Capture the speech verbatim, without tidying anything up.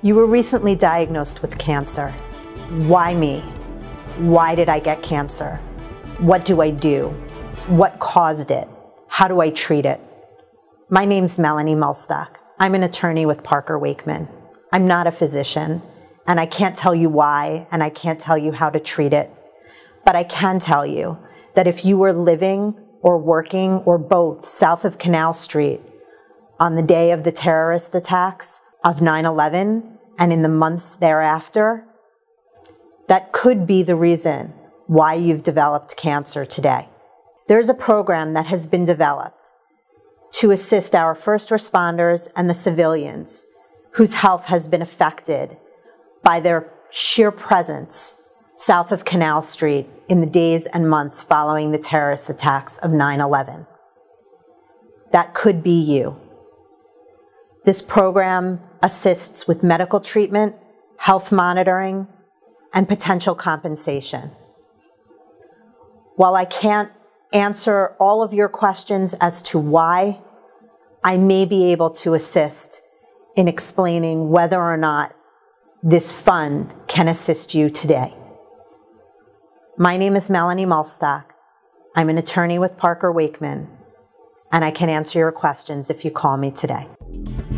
You were recently diagnosed with cancer. Why me? Why did I get cancer? What do I do? What caused it? How do I treat it? My name's Melanie Muhlstock. I'm an attorney with Parker Waichman. I'm not a physician, and I can't tell you why, and I can't tell you how to treat it. But I can tell you that if you were living or working or both south of Canal Street on the day of the terrorist attacks of nine eleven and in the months thereafter, that could be the reason why you've developed cancer today. There's a program that has been developed to assist our first responders and the civilians whose health has been affected by their sheer presence south of Canal Street in the days and months following the terrorist attacks of nine eleven. That could be you. This program assists with medical treatment, health monitoring, and potential compensation. While I can't answer all of your questions as to why, I may be able to assist in explaining whether or not this fund can assist you today. My name is Melanie Muhlstock. I'm an attorney with Parker Waichman, and I can answer your questions if you call me today.